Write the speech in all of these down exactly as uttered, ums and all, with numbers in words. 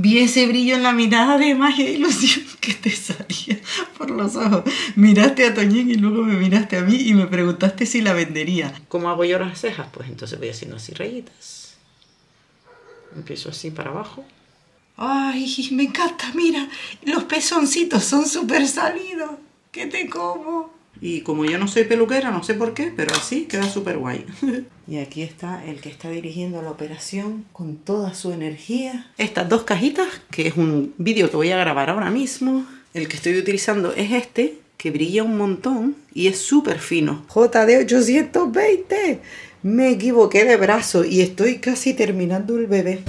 Vi ese brillo en la mirada de magia e ilusión que te salía por los ojos. Miraste a Toñín y luego me miraste a mí y me preguntaste si la vendería. ¿Cómo hago yo las cejas? Pues entonces voy haciendo así rayitas. Empiezo así para abajo. ¡Ay, me encanta! Mira, los pezoncitos son súper salidos. ¿Qué te como? Y como yo no soy peluquera, no sé por qué, pero así queda súper guay. Y aquí está el que está dirigiendo la operación con toda su energía. Estas dos cajitas, que es un vídeo que voy a grabar ahora mismo. El que estoy utilizando es este, que brilla un montón y es súper fino. J D ochocientos veinte. Me equivoqué de brazo y estoy casi terminando el bebé.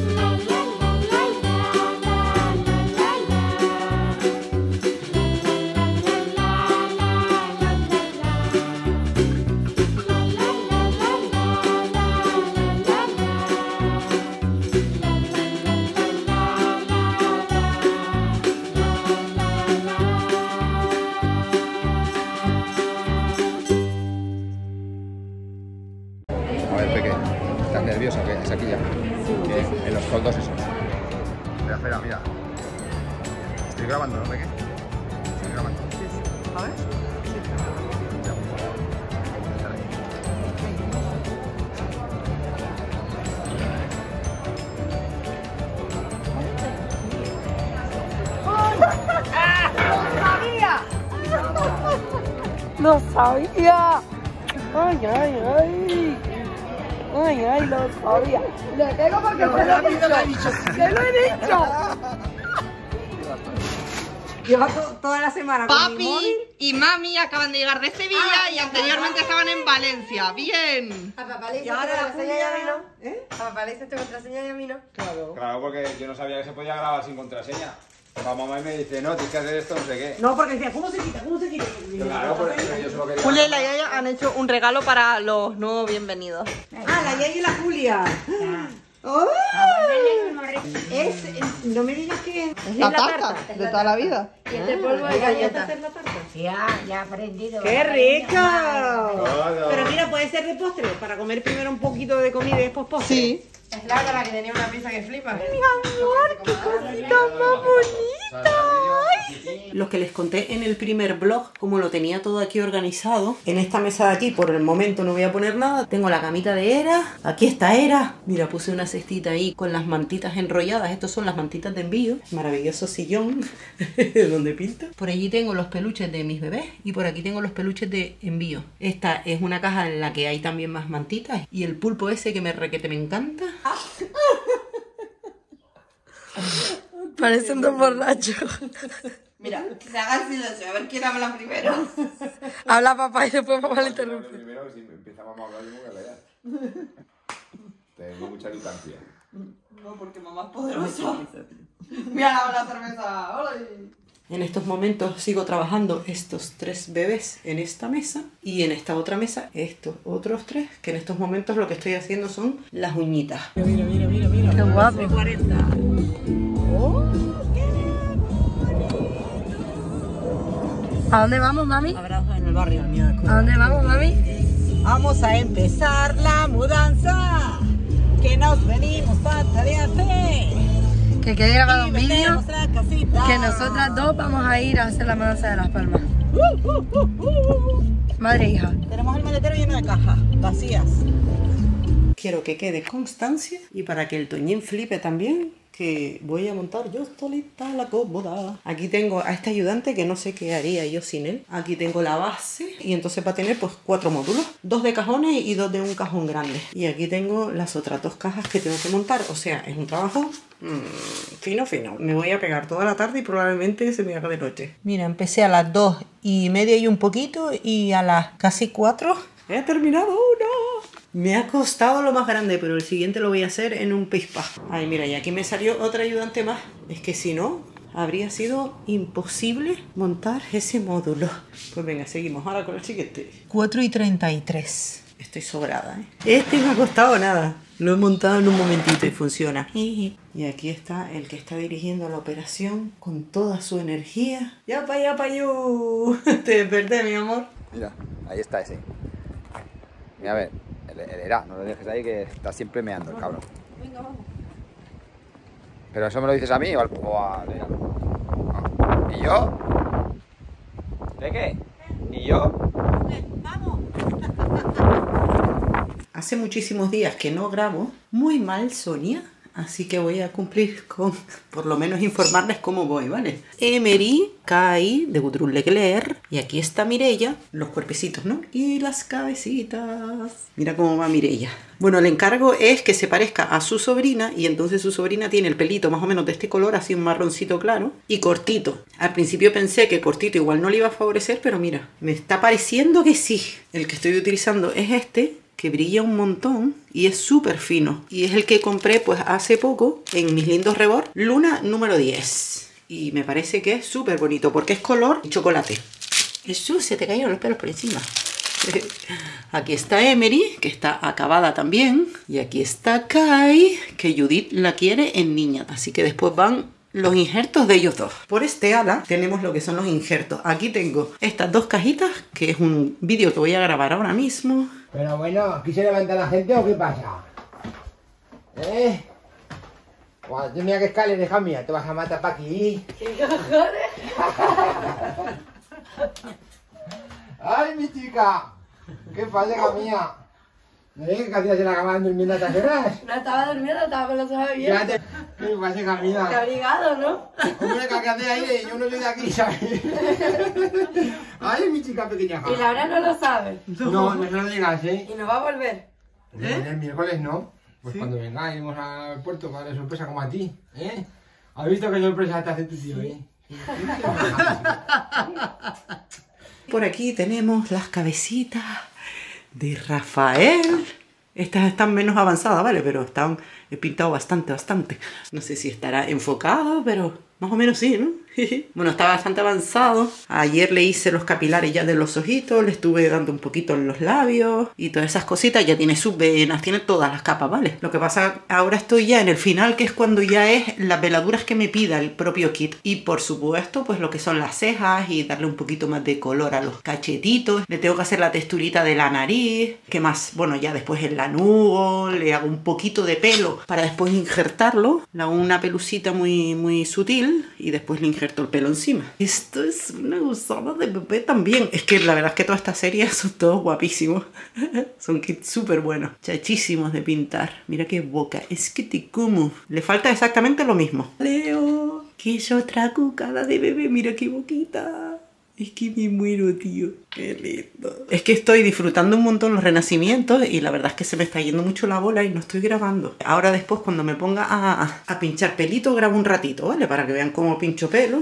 Nerviosa, que es aquí ya. Sí. En los coldos esos. Espera, espera, mira. Estoy grabando, ¿no, Peque? Estoy grabando. Sí, sí. A ver. Sí. ¡No sabía! ¡Ay, ay, ay! Ay, ay, lo sabía. Le pego porque se lo he dicho. ¡Se lo he dicho! Lleva to toda la semana con Papi mi móvil. Y mami acaban de llegar de Sevilla ah, y anteriormente estaban en Valencia. ¡Bien! A papá le hice tu contraseña y a mí no. ¿Eh? A papá le hice tu contraseña y a mí no. Claro. Claro, porque yo no sabía que se podía grabar sin contraseña. La mamá me dice, no, tienes que hacer esto, no sé qué. No, porque decía, ¿cómo se quita? ¿Cómo se quita? Claro, pero yo solo quería... Julia y la Yaya han hecho un regalo para los nuevos bienvenidos. Ah, la Yaya y la Julia. ¡Oh! Es, no me digas que es la, la tarta, tarta de toda la vida. Y este polvo de galleta. ¿Hacer la tarta? Ya, ya he aprendido. ¡Qué rico! Pero mira, puede ser de postre, para comer primero un poquito de comida y después postre. Sí. Es Laura la que tenía una pizza que flipa. Mi amor, qué cosita más bonita. Los que les conté en el primer vlog, como lo tenía todo aquí organizado. En esta mesa de aquí, por el momento no voy a poner nada. Tengo la camita de Era. Aquí está Era. Mira, puse una cestita ahí con las mantitas enrolladas. Estas son las mantitas de envío. Maravilloso sillón donde pinta. Por allí tengo los peluches de mis bebés y por aquí tengo los peluches de envío. Esta es una caja en la que hay también más mantitas. Y el pulpo ese que me requete me encanta. Parecen dos borrachos. Mira, que se haga el silencio, a ver quién habla primero. Habla papá y después papá le interrumpe. Primero, si empezamos a hablar, yo me voy a callar. Tengo mucha distancia. No, porque mamá es poderosa. Mira la cerveza. ¡Hola! En estos momentos sigo trabajando estos tres bebés en esta mesa y en esta otra mesa estos otros tres, que en estos momentos lo que estoy haciendo son las uñitas. Mira, mira, mira, mira. Qué guapo. cuarenta. Oh, ¿A dónde vamos, mami? abrazos en el barrio, al mío de escuela. ¿A dónde vamos, mami? Vamos a empezar la mudanza que nos venimos falta de hacer. Que quede grabado un vídeo casita. que nosotras dos vamos a ir a hacer la mudanza de Las Palmas. Uh, uh, uh, uh. Madre e hija. Tenemos el maletero lleno de cajas vacías. Quiero que quede constancia y para que el Toñín flipe también, que voy a montar yo solita la cómoda. Aquí tengo a este ayudante que no sé qué haría yo sin él. Aquí tengo la base y entonces va a tener pues cuatro módulos. Dos de cajones y dos de un cajón grande. Y aquí tengo las otras dos cajas que tengo que montar. O sea, es un trabajo mmm, fino, fino. Me voy a pegar toda la tarde y probablemente se me haga de noche. Mira, empecé a las dos y media y un poquito y a las casi cuatro he terminado uno. Me ha costado lo más grande, pero el siguiente lo voy a hacer en un pispa. Ay, mira, y aquí me salió otra ayudante más. Es que si no, habría sido imposible montar ese módulo. Pues venga, seguimos ahora con el siguiente. cuatro y treinta y tres. Estoy sobrada, ¿eh? Este no ha costado nada. Lo he montado en un momentito y funciona. Y aquí está el que está dirigiendo la operación con toda su energía. ¡Yapa, yapa, yo! Te desperté, mi amor. Mira, ahí está ese. Mira, a ver. El, el Era, no lo dejes ahí que está siempre meando el cabrón. Venga, vamos. ¿Pero eso me lo dices a mí o, al, o a Lea? Ah. ¿Y yo? ¿De qué? ¿Y yo? ¡Vamos! Hace muchísimos días que no grabo. Muy mal, Sonia. Así que voy a cumplir con, por lo menos, informarles cómo voy, ¿vale? Emery, Kai, de Gudrun Leclerc. Y aquí está Mireia, los cuerpecitos, ¿no? Y las cabecitas. Mira cómo va Mireia. Bueno, el encargo es que se parezca a su sobrina. Y entonces su sobrina tiene el pelito más o menos de este color, así un marroncito claro. Y cortito. Al principio pensé que cortito igual no le iba a favorecer, pero mira, me está pareciendo que sí. El que estoy utilizando es este, que brilla un montón y es súper fino. Y es el que compré pues hace poco en mis lindos Rebord, Luna número diez. Y me parece que es súper bonito porque es color chocolate. Jesús, se te cayeron los pelos por encima. Aquí está Emery, que está acabada también. Y aquí está Kai, que Judith la quiere en niña. Así que después van los injertos de ellos dos. Por este ala tenemos lo que son los injertos. Aquí tengo estas dos cajitas, que es un vídeo que voy a grabar ahora mismo. Pero bueno, ¿aquí se levanta la gente o qué pasa? ¿Eh? Cuando tú mira que escalera, hija mía, te vas a matar para aquí. ¿Qué cojones? ¡Ay, mi chica! ¿Qué pasa, hija mía? ¿Eh? ¿Qué hacías en la cama durmiendo a estas horas? No estaba durmiendo, estaba con los ojos abiertos. ¿Qué pasa, hija mía? Qué abrigado, ¿no? Hombre, ¿qué haces ahí? Yo no soy de aquí, ¿sabes? Ay, mi chica pequeña. Y Laura no lo sabe. No, no se lo digas, ¿eh? Y no va a volver. ¿Eh? El miércoles no. Pues ¿sí? Cuando venga, iremos al puerto para darle sorpresa como a ti, ¿eh? ¿Has visto qué sorpresa te hace tu tío, eh? Por aquí tenemos las cabecitas de Rafael. Estas están menos avanzadas, ¿vale? Pero están, he pintado bastante, bastante. No sé si estará enfocado, pero más o menos sí, ¿no? Bueno, está bastante avanzado. Ayer le hice los capilares ya de los ojitos, le estuve dando un poquito en los labios y todas esas cositas. Ya tiene sus venas, tiene todas las capas, ¿vale? Lo que pasa, ahora estoy ya en el final, que es cuando ya es las veladuras que me pida el propio kit. Y por supuesto, pues lo que son las cejas y darle un poquito más de color a los cachetitos. Le tengo que hacer la texturita de la nariz. ¿Qué más? Bueno, ya después el lanugo, le hago un poquito de pelo para después injertarlo. Le hago una pelucita muy, muy sutil y después le injerto el pelo encima. Esto es una gozada de bebé también. Es que la verdad es que todas estas series son todos guapísimos. Son kits súper buenos. Chachísimos de pintar. Mira qué boca. Es que te como. Le falta exactamente lo mismo. Leo, que es otra cucada de bebé. Mira qué boquita. Es que me muero, tío. Qué lindo. Es que estoy disfrutando un montón los renacimientos y la verdad es que se me está yendo mucho la bola y no estoy grabando. Ahora después, cuando me ponga a, a pinchar pelito, grabo un ratito, ¿vale? Para que vean cómo pincho pelo.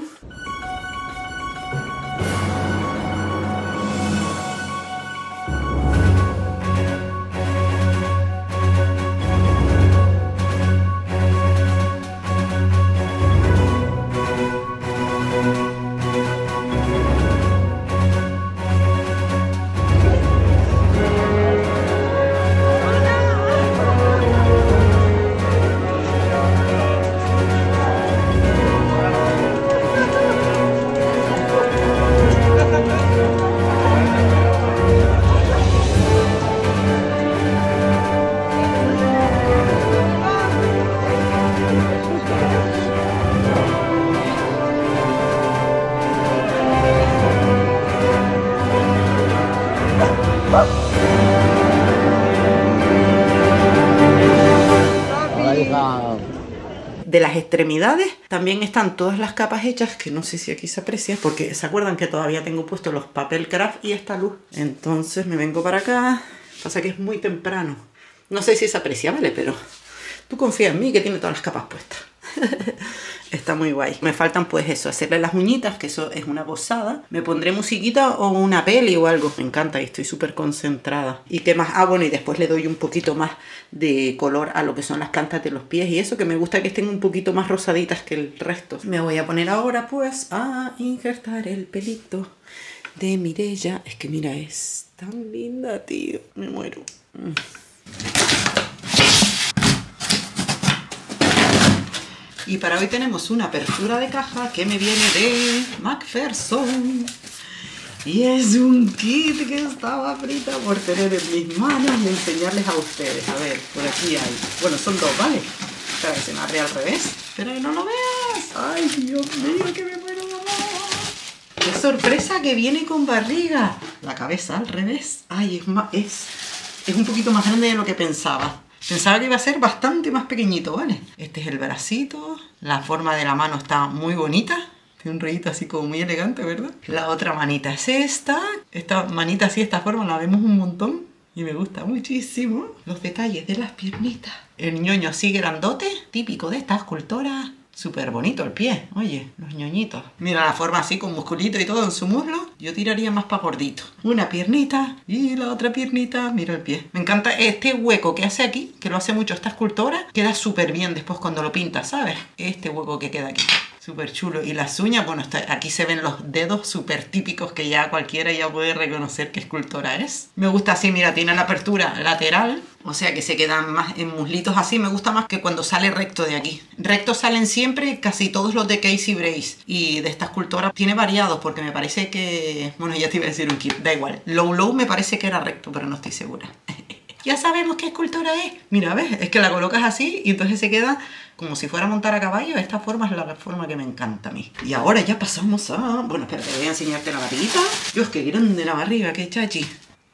De las extremidades también están todas las capas hechas, que no sé si aquí se aprecia, porque se acuerdan que todavía tengo puesto los papel craft y esta luz. Entonces me vengo para acá. Pasa que es muy temprano. No sé si se aprecia, ¿vale? Pero tú confía en mí, que tiene todas las capas puestas. Está muy guay. Me faltan pues eso, hacerle las uñitas, que eso es una gozada. Me pondré musiquita o una peli o algo. Me encanta y estoy súper concentrada. ¿Y qué más? Ah, bueno, y después le doy un poquito más de color a lo que son las plantas de los pies y eso, que me gusta que estén un poquito más rosaditas que el resto. Me voy a poner ahora pues a injertar el pelito de Mireia. Es que mira, es tan linda, tío. Me muero. Mm. Y para hoy tenemos una apertura de caja que me viene de McPherson. Y es un kit que estaba frita por tener en mis manos y enseñarles a ustedes. A ver, por aquí hay... Bueno, son dos, ¿vale? Espera que se me arre al revés. Espera que no lo veas. Ay, Dios mío, que me muero, mamá. ¡Qué sorpresa que viene con barriga! La cabeza al revés. Ay, es, más, es, es un poquito más grande de lo que pensaba. Pensaba que iba a ser bastante más pequeñito, ¿vale? Este es el bracito. La forma de la mano está muy bonita. Tiene un rollito así como muy elegante, ¿verdad? La otra manita es esta. Esta manita así, esta forma, la vemos un montón. Y me gusta muchísimo. Los detalles de las piernitas. El ñoño así grandote, típico de esta escultora. Súper bonito el pie, oye, los ñoñitos. Mira la forma así con musculito y todo en su muslo. Yo tiraría más para gordito. Una piernita y la otra piernita, mira el pie. Me encanta este hueco que hace aquí, que lo hace mucho esta escultora. Queda súper bien después cuando lo pinta, ¿sabes? Este hueco que queda aquí. Súper chulo. Y las uñas, bueno, está, aquí se ven los dedos súper típicos que ya cualquiera ya puede reconocer qué escultora es. Me gusta así, mira, tiene la apertura lateral. O sea que se quedan más en muslitos así. Me gusta más que cuando sale recto de aquí. Rectos salen siempre casi todos los de Casey Brace. Y de esta escultora tiene variados porque me parece que... Bueno, ya te iba a decir un kit, da igual. Low Low me parece que era recto, pero no estoy segura. Ya sabemos qué escultora es. Mira, ¿ves? Es que la colocas así y entonces se queda como si fuera a montar a caballo. Esta forma es la forma que me encanta a mí. Y ahora ya pasamos a... Bueno, espera, te voy a enseñarte la barriguita. Dios, qué grande la barriga, qué chachi.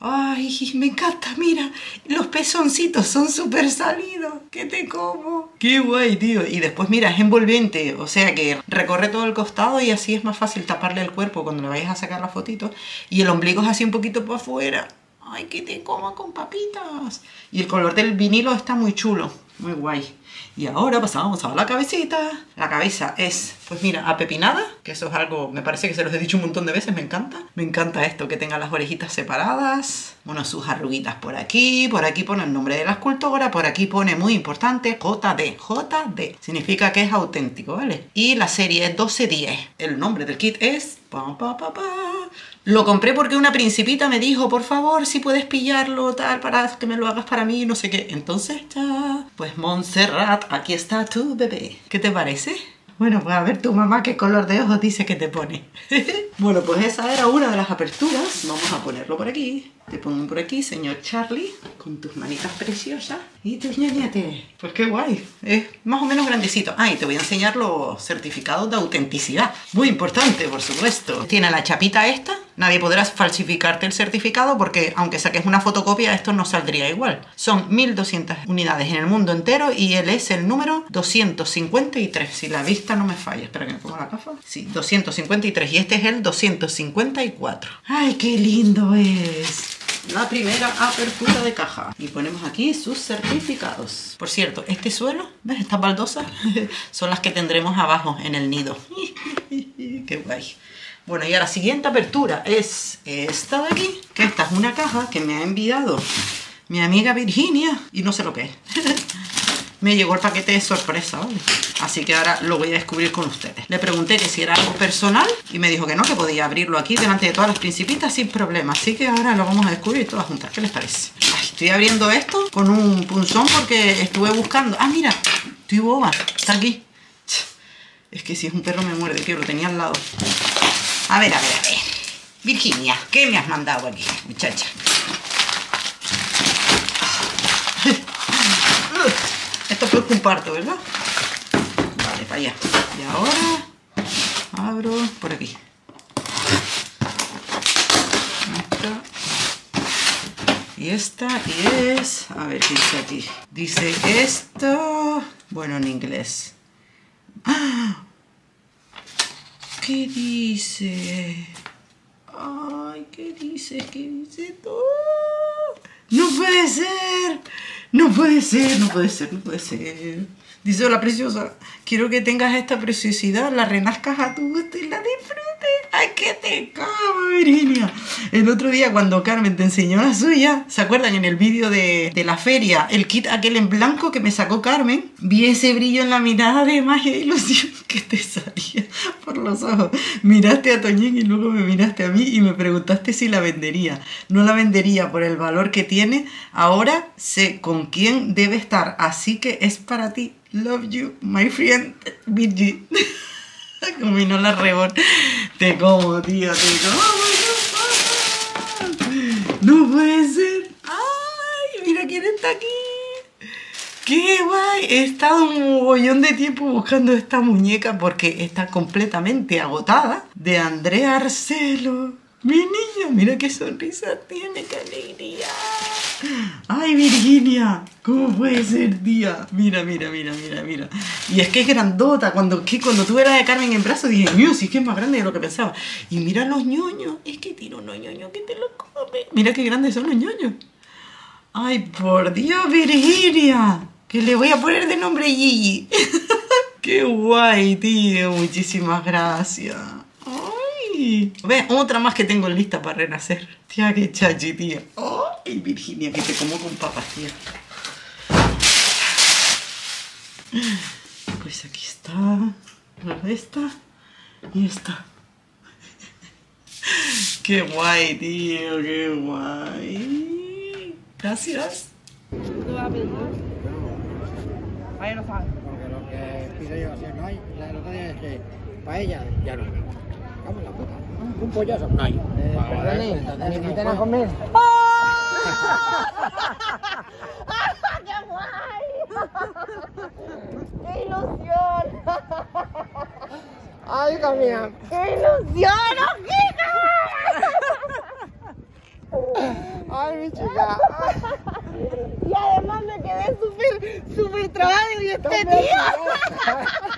Ay, me encanta, mira. Los pezoncitos son súper salidos. ¿Qué te como? Qué guay, tío. Y después, mira, es envolvente. O sea que recorre todo el costado y así es más fácil taparle el cuerpo cuando le vayas a sacar la fotito. Y el ombligo es así un poquito para afuera. Ay, que te coma con papitas. Y el color del vinilo está muy chulo. Muy guay. Y ahora pasamos a la cabecita. La cabeza es, pues mira, apepinada. Que eso es algo, me parece que se los he dicho un montón de veces. Me encanta. Me encanta esto, que tenga las orejitas separadas. Bueno, sus arruguitas por aquí. Por aquí pone el nombre de la escultora. Por aquí pone, muy importante, J D. J D. Significa que es auténtico, ¿vale? Y la serie es doce diez. El nombre del kit es... Pa, pa, pa, pa. Lo compré porque una principita me dijo, por favor, si puedes pillarlo, tal, para que me lo hagas para mí, no sé qué. Entonces, ya, pues Montserrat, aquí está tu bebé. ¿Qué te parece? Bueno, pues a ver tu mamá qué color de ojos dice que te pone. Bueno, pues esa era una de las aperturas. Vamos a ponerlo por aquí. Te pongo por aquí, señor Charlie, con tus manitas preciosas y tus ñañetes. Pues qué guay, es más o menos grandecito. Ah, y te voy a enseñar los certificados de autenticidad. Muy importante, por supuesto. Tiene la chapita esta. Nadie podrá falsificarte el certificado porque aunque saques una fotocopia, esto no saldría igual. Son mil doscientas unidades en el mundo entero y él es el número doscientos cincuenta y tres. Si la vista no me falla. Espera que me ponga la gafa. Sí, doscientos cincuenta y tres y este es el doscientos cincuenta y cuatro. ¡Ay, qué lindo es! La primera apertura de caja. Y ponemos aquí sus certificados. Por cierto, este suelo, ¿ves? Estas baldosas son las que tendremos abajo en el nido. ¡Qué guay! Bueno, y ahora la siguiente apertura es esta de aquí. Que esta es una caja que me ha enviado mi amiga Virginia. Y no sé lo que es. Me llegó el paquete de sorpresa, ¿vale? Así que ahora lo voy a descubrir con ustedes. Le pregunté que si era algo personal y me dijo que no, que podía abrirlo aquí delante de todas las principitas sin problema. Así que ahora lo vamos a descubrir todas juntas. ¿Qué les parece? Ay, estoy abriendo esto con un punzón porque estuve buscando... Ah, mira, estoy boba. Está aquí. Es que si es un perro me muerde, tío. Lo tenía al lado. A ver, a ver, a ver. Virginia, ¿qué me has mandado aquí, muchacha? Esto fue un parto, ¿verdad? Vale, para allá. Y ahora abro por aquí. Esta. Y esta y es... A ver qué dice aquí. Dice esto... Bueno, en inglés. ¡Ah! ¿Qué dice? Ay, ¿qué dice? ¿Qué dice todo? ¡No puede ser! No puede ser, no puede ser, no puede ser. Dice, hola preciosa, quiero que tengas esta preciosidad, la renazcas a tu gusto y la disfrutes. ¡Ay, que te como, Virginia! El otro día cuando Carmen te enseñó la suya, ¿se acuerdan en el vídeo de, de la feria? El kit aquel en blanco que me sacó Carmen, vi ese brillo en la mirada de magia e ilusión que te salía por los ojos. Miraste a Toñín y luego me miraste a mí y me preguntaste si la vendería. No la vendería por el valor que tiene. Ahora sé con quién debe estar, así que es para ti. Love you, my friend, Virgie. Combinó la rebor. Te como, tío, te como. No puede ser. Ay, mira quién está aquí. ¡Qué guay! He estado un mogollón de tiempo buscando esta muñeca porque está completamente agotada. De Andrea Arcelo. Mi niña, mira qué sonrisa tiene, qué alegría. ¡Ay, Virginia! ¿Cómo puede ser, tía? Mira, mira, mira, mira, mira. Y es que es grandota. Cuando, que cuando tuve la de Carmen en brazos dije, mío, sí que es más grande de lo que pensaba. Y mira los ñoños. Es que tiene unos ñoños que te lo come. Mira qué grandes son los ñoños. ¡Ay, por Dios, Virginia! Que le voy a poner de nombre Gigi. ¡Qué guay, tío! Muchísimas gracias. ¡Ay! Ve, otra más que tengo lista para renacer. Tía, qué chachi, tía. ¡Ay, Virginia, que te como con papas, tía! Pues aquí está. Esta y esta. ¡Qué guay, tío! ¡Qué guay! Gracias. Ahí no sabe. Porque lo que pido yo, si no hay, la nota es que paella ya no hay. Vamos a la puta. Un pollazo no hay. Eh, perdone, ¿me invitan a comer? ¡Qué guay! ¡Qué ilusión! ¡Ay, hija mía! ¡Qué ilusión, hojita! ¡Ay, mi chica! Y además me quedé súper, súper trabada y este tío.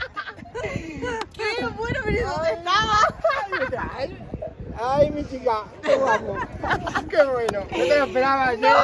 ¡Qué bueno, pero ¿dónde estaba? Ay, ay, mi chica, qué guapo. Qué bueno. No te lo esperabas, ¿no?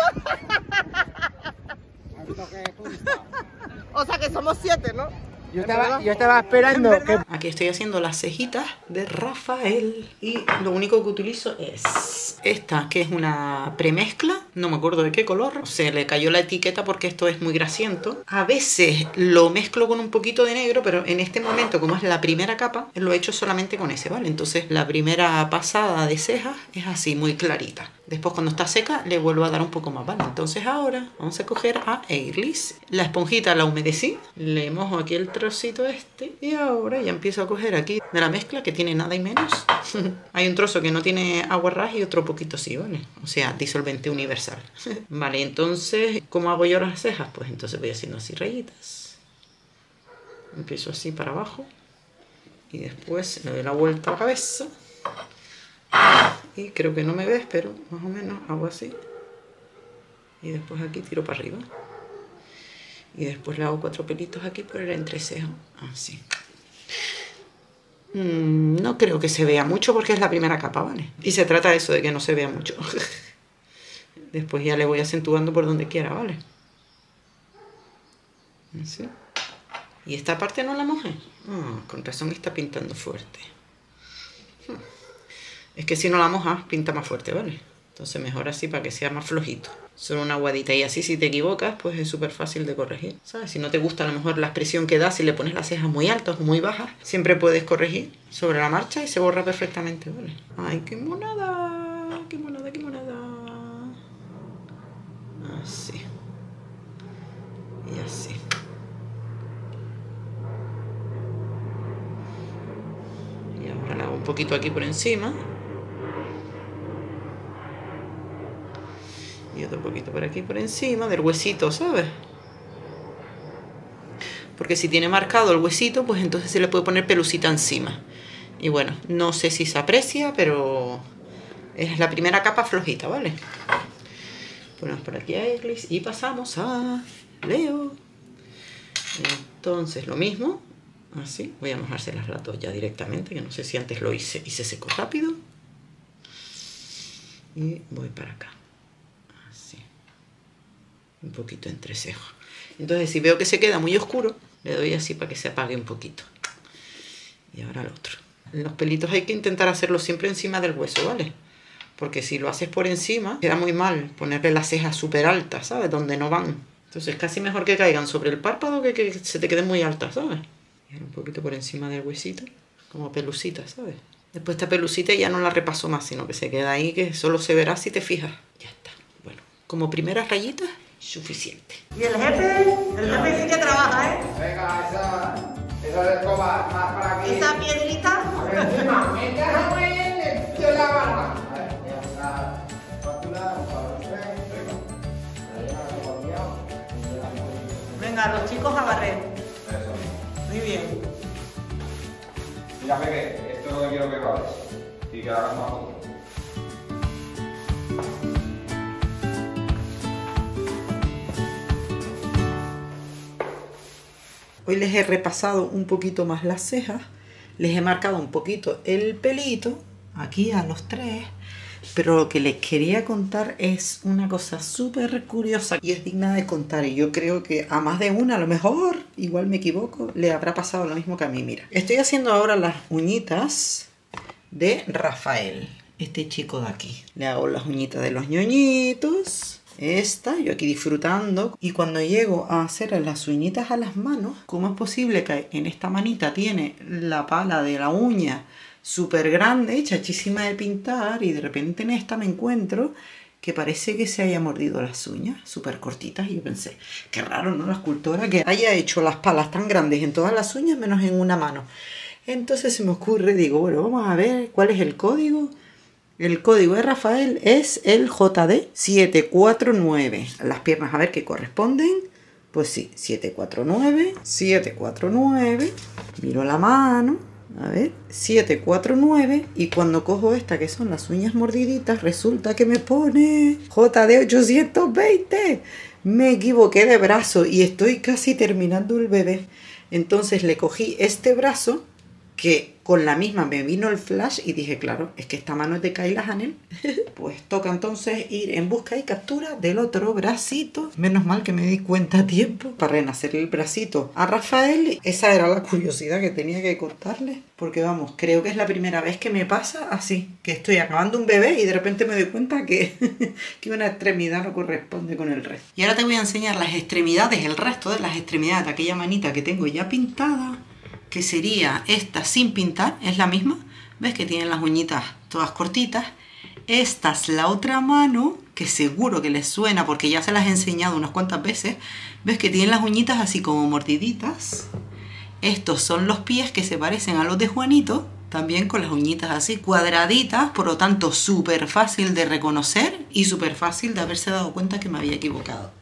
O sea que somos siete, ¿no? Yo estaba, yo estaba esperando que... Aquí estoy haciendo las cejitas de Rafael. Y lo único que utilizo es esta, que es una premezcla. No me acuerdo de qué color. Se le cayó la etiqueta porque esto es muy grasiento. A veces lo mezclo con un poquito de negro, pero en este momento, como es la primera capa, lo he hecho solamente con ese, ¿vale? Entonces la primera pasada de cejas es así, muy clarita. Después cuando está seca le vuelvo a dar un poco más, ¿vale? Entonces ahora vamos a coger a Airlist. La esponjita la humedecí, le mojo aquí el trocito este y ahora ya empiezo a coger aquí de la mezcla que tiene nada y menos. Hay un trozo que no tiene agua ras y otro poquito sí, ¿vale? O sea, disolvente universal. Vale, entonces, ¿cómo hago yo las cejas? Pues entonces voy haciendo así rayitas. Empiezo así para abajo y después le doy la vuelta a la cabeza. Y creo que no me ves, pero más o menos hago así. Y después aquí tiro para arriba. Y después le hago cuatro pelitos aquí por el entrecejo. Así. Mm, no creo que se vea mucho porque es la primera capa, ¿vale? Y se trata de eso, de que no se vea mucho. Después ya le voy acentuando por donde quiera, ¿vale? Así. Y esta parte no la mojé. Oh, con razón está pintando fuerte. Es que si no la mojas, pinta más fuerte, ¿vale? Entonces mejor así para que sea más flojito. Solo una aguadita. Y así si te equivocas, pues es súper fácil de corregir, ¿sabes? Si no te gusta a lo mejor la expresión que da, si le pones las cejas muy altas o muy bajas, siempre puedes corregir sobre la marcha y se borra perfectamente, ¿vale? ¡Ay, qué monada! ¡Qué monada, qué monada! Así. Y así. Y ahora le hago un poquito aquí por encima. Y otro poquito por aquí por encima del huesito, ¿sabes? Porque si tiene marcado el huesito, pues entonces se le puede poner pelusita encima. Y bueno, no sé si se aprecia, pero es la primera capa flojita, ¿vale? Ponemos por aquí a Airlist y pasamos a Leo. Entonces lo mismo, así. Voy a mojárselas las dos ya directamente, que no sé si antes lo hice y se secó rápido. Y voy para acá. Un poquito entre cejas. Entonces si veo que se queda muy oscuro, le doy así para que se apague un poquito. Y ahora el otro. Los pelitos hay que intentar hacerlos siempre encima del hueso, ¿vale? Porque si lo haces por encima, queda muy mal ponerle las cejas súper altas, ¿sabes? Donde no van. Entonces casi mejor que caigan sobre el párpado que que se te queden muy altas, ¿sabes? Y ahora un poquito por encima del huesito, como pelusita, ¿sabes? Después esta pelusita ya no la repaso más, sino que se queda ahí, que solo se verá si te fijas. Ya está. Bueno, como primeras rayitas, suficiente. Y el jefe, el jefe sí que trabaja, ¿eh? Venga, esa, esa de escoba más para aquí. Esa piedrita. A ver, encima, me déjame de la barra. A ver, la espátula, para los tres, venga. Ahí la he colgado. Venga, los chicos a barrer. Eso. Muy bien. Mira, Peque, esto es lo que quiero que grabes. Y que hagas una foto. Hoy les he repasado un poquito más las cejas, les he marcado un poquito el pelito, aquí a los tres, pero lo que les quería contar es una cosa súper curiosa y es digna de contar, y yo creo que a más de una, a lo mejor, igual me equivoco, le habrá pasado lo mismo que a mí. Mira, estoy haciendo ahora las uñitas de Rafael, este chico de aquí. Le hago las uñitas de los ñoñitos. Esta, yo aquí disfrutando, y cuando llego a hacer las uñitas a las manos, ¿cómo es posible que en esta manita tiene la pala de la uña súper grande, chachísima de pintar, y de repente en esta me encuentro que parece que se haya mordido las uñas súper cortitas? Y yo pensé, qué raro, ¿no? La escultora que haya hecho las palas tan grandes en todas las uñas menos en una mano. Entonces se me ocurre, digo, bueno, vamos a ver cuál es el código. El código de Rafael es el J D siete cuatro nueve. Las piernas, a ver qué corresponden. Pues sí, siete cuatro nueve, siete cuatro nueve. Miro la mano, a ver, siete cuatro nueve. Y cuando cojo esta, que son las uñas mordiditas, resulta que me pone J D ochocientos veinte. Me equivoqué de brazo y estoy casi terminando el bebé. Entonces le cogí este brazo, que con la misma me vino el flash y dije, claro, es que esta mano es de Kayla Hanel. Pues toca entonces ir en busca y captura del otro bracito. Menos mal que me di cuenta a tiempo para renacer el bracito a Rafael. Esa era la curiosidad que tenía que contarles. Porque vamos, creo que es la primera vez que me pasa así. Que estoy acabando un bebé y de repente me doy cuenta que, que una extremidad no corresponde con el resto. Y ahora te voy a enseñar las extremidades, el resto de las extremidades de aquella manita que tengo ya pintada, que sería esta sin pintar, es la misma. ¿Ves que tienen las uñitas todas cortitas? Esta es la otra mano, que seguro que les suena porque ya se las he enseñado unas cuantas veces. ¿Ves que tienen las uñitas así como mordiditas? Estos son los pies, que se parecen a los de Juanito, también con las uñitas así cuadraditas, por lo tanto súper fácil de reconocer y súper fácil de haberse dado cuenta que me había equivocado.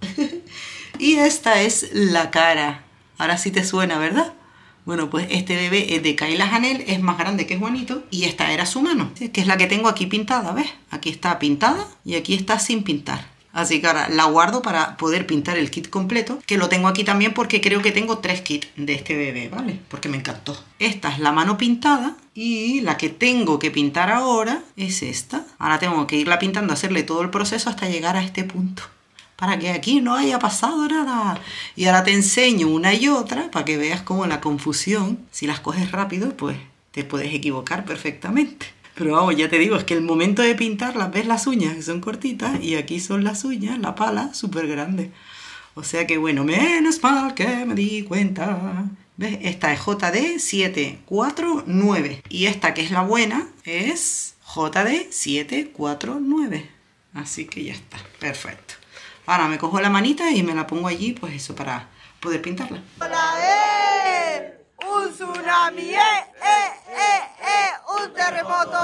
Y esta es la cara. Ahora sí te suena, ¿verdad? Bueno, pues este bebé es de Kayla Hanel, es más grande que Juanito, y esta era su mano, que es la que tengo aquí pintada, ¿ves? Aquí está pintada y aquí está sin pintar. Así que ahora la guardo para poder pintar el kit completo, que lo tengo aquí también porque creo que tengo tres kits de este bebé, ¿vale? Porque me encantó. Esta es la mano pintada y la que tengo que pintar ahora es esta. Ahora tengo que irla pintando, hacerle todo el proceso hasta llegar a este punto, para que aquí no haya pasado nada. Y ahora te enseño una y otra para que veas cómo la confusión, si las coges rápido, pues te puedes equivocar perfectamente. Pero vamos, ya te digo, es que el momento de pintarlas, ves las uñas que son cortitas y aquí son las uñas, la pala, súper grande. O sea que bueno, menos mal que me di cuenta. ¿Ves? Esta es J D siete cuatro nueve y esta, que es la buena, es J D siete cuatro nueve. Así que ya está, perfecto. Ahora me cojo la manita y me la pongo allí, pues eso, para poder pintarla. ¡Hola, eh! ¡Un tsunami! ¡Eh, eh, eh, eh! ¡Un terremoto!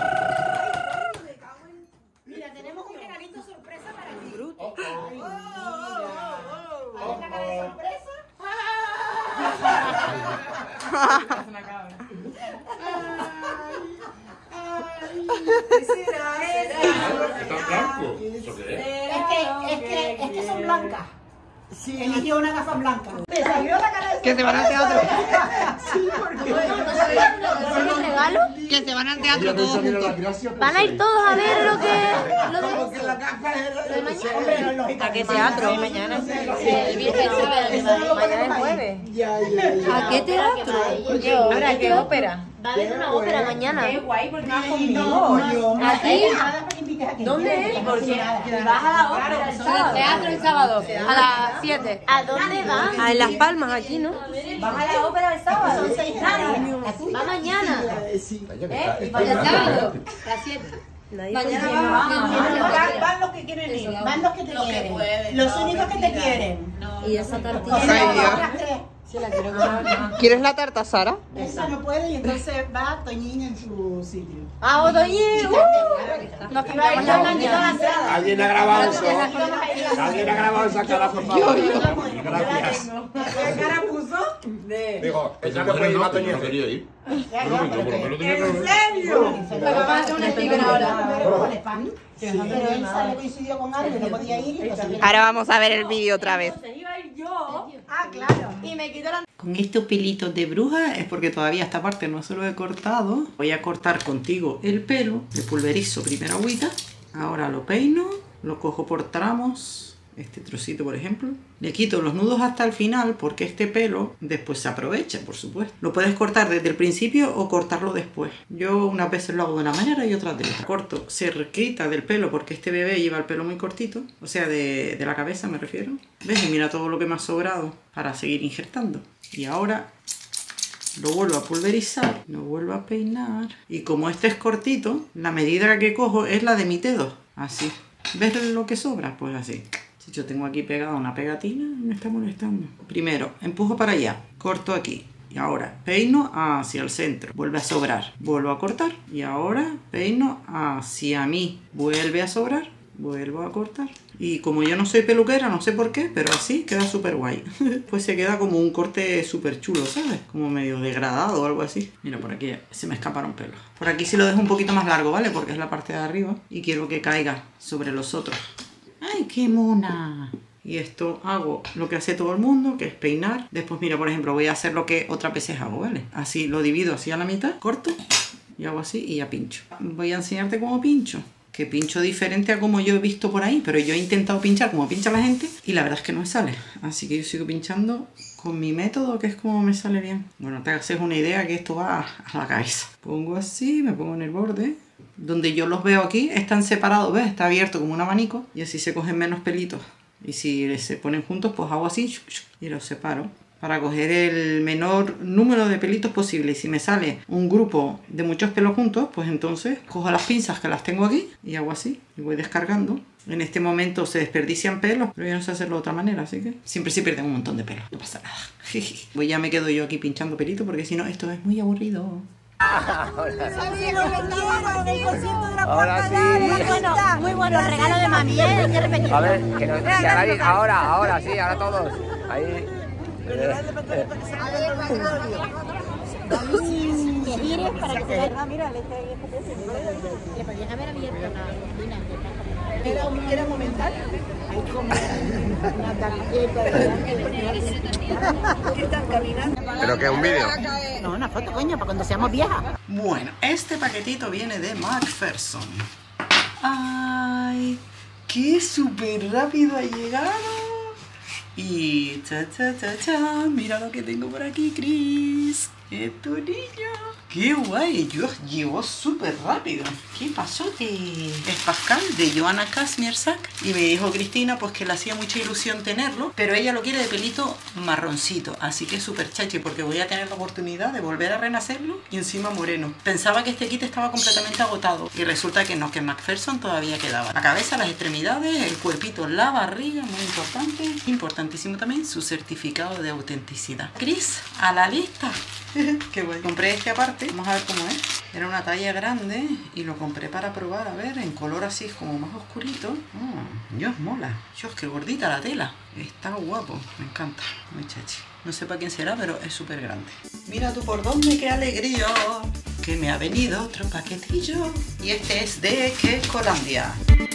Mira, tenemos un regalito sorpresa para ti. Oh, oh, oh, oh. ¿Una cara de sorpresa? ¿Están blancos? ¿Eso qué es? Es que, es que, es que son blancas. Sí. Eligió una gafa blanca. ¿Te salió la cara de Que se van al teatro. Sí, porque... ¿Es un regalo? Que se van al teatro todos juntos. Van a ir todos a ver lo que... Lo de... Porque la gafa es Lo de mañana. Hombre, lógicamente. ¿A qué teatro? Mañana. El viernes, el sábado, mañana es jueves. Ya, ya, ya. ¿A qué teatro? ¿Qué ópera? ¿Qué ópera? Va a haber una ópera mañana. Qué guay, porque vas No, conmigo. yo... ¿Aquí? Nada para que invites aquí. ¿Dónde es? Porque Vas a la ópera el sábado. Teatro el sábado, a las siete. ¿A dónde va? A Las Palmas, aquí, ¿no? vas a la ópera el sábado. Son seis años. Va mañana. Sí. ¿Eh? ¿Y para el sábado? A las siete. Mañana Van, van los que quieren ir, van los que te quieren, los únicos que te quieren. Y esa O tartilla. sea, van las tres. Sí, la quiero comer. ¿Quieres la tarta, Sara? Esa no puede y entonces va Toñín en su sitio. ¡Ah, Otoñín! ¡Uh! Nos quitamos la blanquita. Alguien ha grabado eso. Alguien ha grabado esa cara, por favor. Gracias. ¿Qué cara puso? De... Digo, esa me puede ir a Toñín. quería ir. ¿En serio? Pues vamos a hacer un sticker ahora. Pero él sale, coincidió con algo y no podía ir. Y lo Ahora vamos a ver el vídeo otra vez. Iba a ir yo. Ah, claro. Y me quitó la... Con estos pelitos de bruja es porque todavía esta parte no se lo he cortado. Voy a cortar contigo el pelo. Le pulverizo primero agüita. Ahora lo peino. Lo cojo por tramos. Este trocito, por ejemplo. Le quito los nudos hasta el final porque este pelo después se aprovecha, por supuesto. Lo puedes cortar desde el principio o cortarlo después. Yo unas veces lo hago de una manera y otras de otra. Corto cerquita del pelo porque este bebé lleva el pelo muy cortito. O sea, de, de la cabeza me refiero. ¿Ves? Y mira todo lo que me ha sobrado para seguir injertando. Y ahora lo vuelvo a pulverizar, lo vuelvo a peinar. Y como este es cortito, la medida que cojo es la de mi dedo. Así. ¿Ves lo que sobra? Pues así. Si yo tengo aquí pegada una pegatina, me está molestando. Primero, empujo para allá, corto aquí. Y ahora peino hacia el centro. Vuelve a sobrar. Vuelvo a cortar. Y ahora peino hacia mí. Vuelve a sobrar. Vuelvo a cortar. Y como yo no soy peluquera, no sé por qué, pero así queda súper guay. Pues se queda como un corte súper chulo, ¿sabes? Como medio degradado o algo así. Mira, por aquí se me escaparon pelos. Por aquí sí lo dejo un poquito más largo, ¿vale? Porque es la parte de arriba. Y quiero que caiga sobre los otros. ¡Ay, qué mona! Y esto hago lo que hace todo el mundo, que es peinar. Después, mira, por ejemplo, voy a hacer lo que otras veces hago, ¿vale? Así lo divido así a la mitad, corto, y hago así y ya pincho. Voy a enseñarte cómo pincho. Que pincho diferente a como yo he visto por ahí, pero yo he intentado pinchar como pincha la gente y la verdad es que no me sale. Así que yo sigo pinchando con mi método, que es como me sale bien. Bueno, te haces una idea que esto va a la cabeza. Pongo así, me pongo en el borde. Donde yo los veo aquí están separados, ¿ves? Está abierto como un abanico y así se cogen menos pelitos. Y si se ponen juntos, pues hago así y los separo para coger el menor número de pelitos posible. Y si me sale un grupo de muchos pelos juntos, pues entonces cojo las pinzas que las tengo aquí y hago así y voy descargando. En este momento se desperdician pelos, pero yo no sé hacerlo de otra manera, así que siempre sí pierden un montón de pelos, no pasa nada. Pues ya me quedo yo aquí pinchando pelitos porque si no esto es muy aburrido. Ahora sí. Muy bueno, muy bueno. El regalo de mami, ¿eh? Hay que repetirlo. A ver, que nos, que ahora, ahora, ahora sí, ahora todos. Ahí. Que gires para que se vea. Ah, mira, le podías haber abierto la cortina. Era, era momentáneo. Hay como una tarjeta que están caminando. ¿Pero qué? ¿Un vídeo? No, una foto, coño, para cuando seamos viejas. Bueno, este paquetito viene de McPherson. ¡Ay! ¡Qué súper rápido ha llegado! Y cha cha cha cha, mira lo que tengo por aquí, Chris. ¡Es tu niño! ¡Qué guay! Yo llegó súper rápido. ¿Qué pasó? Eh, es Pascal de Joanna Kazmierczak y me dijo Cristina pues que le hacía mucha ilusión tenerlo, pero ella lo quiere de pelito marroncito, así que es súper chachi porque voy a tener la oportunidad de volver a renacerlo y encima moreno. Pensaba que este kit estaba completamente agotado y resulta que no, que en McPherson todavía quedaba. La cabeza, las extremidades, el cuerpito, la barriga, muy importante. Importantísimo también su certificado de autenticidad. Chris, a la lista. Qué guay. Compré este aparte, vamos a ver cómo es. Era una talla grande y lo compré para probar, a ver, en color así como más oscurito. Oh, Dios, mola. Dios, qué gordita la tela. Está guapo, me encanta. Muy chachi. No sé para quién será, pero es súper grande. Mira tú por dónde, qué alegría. Que me ha venido otro paquetillo. Y este es de Quecolandia.